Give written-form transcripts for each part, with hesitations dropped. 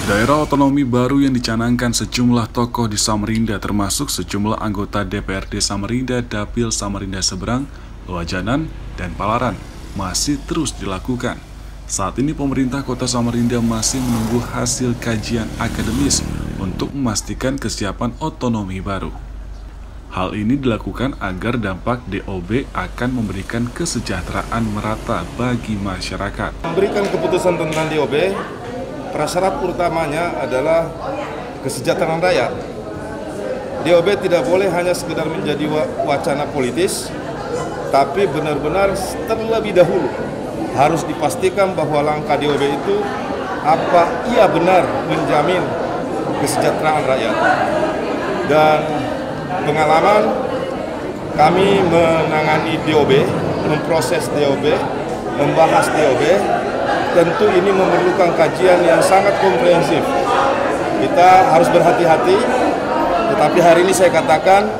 Daerah otonomi baru yang dicanangkan sejumlah tokoh di Samarinda termasuk sejumlah anggota DPRD Samarinda, Dapil Samarinda Seberang, Loajanan, dan Palaran masih terus dilakukan. Saat ini pemerintah kota Samarinda masih menunggu hasil kajian akademis untuk memastikan kesiapan otonomi baru. Hal ini dilakukan agar dampak DOB akan memberikan kesejahteraan merata bagi masyarakat. Memberikan keputusan tentang DOB, prasyarat utamanya adalah kesejahteraan rakyat. DOB tidak boleh hanya sekedar menjadi wacana politis, tapi benar-benar terlebih dahulu harus dipastikan bahwa langkah DOB itu ia benar menjamin kesejahteraan rakyat. Dan pengalaman kami menangani DOB, memproses DOB, membahas DOB, tentu ini memerlukan kajian yang sangat komprehensif. Kita harus berhati-hati, tetapi hari ini saya katakan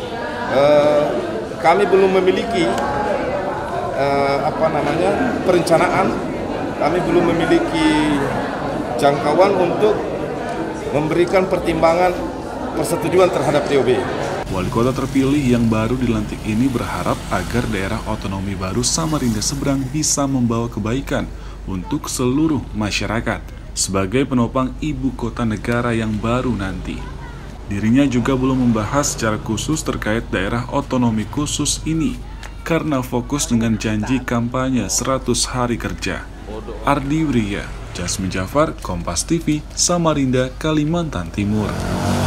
kami belum memiliki perencanaan, kami belum memiliki jangkauan untuk memberikan pertimbangan persetujuan terhadap DOB. Wali kota terpilih yang baru dilantik ini berharap agar daerah otonomi baru Samarinda Seberang bisa membawa kebaikan untuk seluruh masyarakat sebagai penopang ibu kota negara yang baru nanti. Dirinya juga belum membahas secara khusus terkait daerah otonomi khusus ini karena fokus dengan janji kampanye 100 hari kerja. Ardi Wria, Jasmine Jafar, Kompas TV, Samarinda, Kalimantan Timur.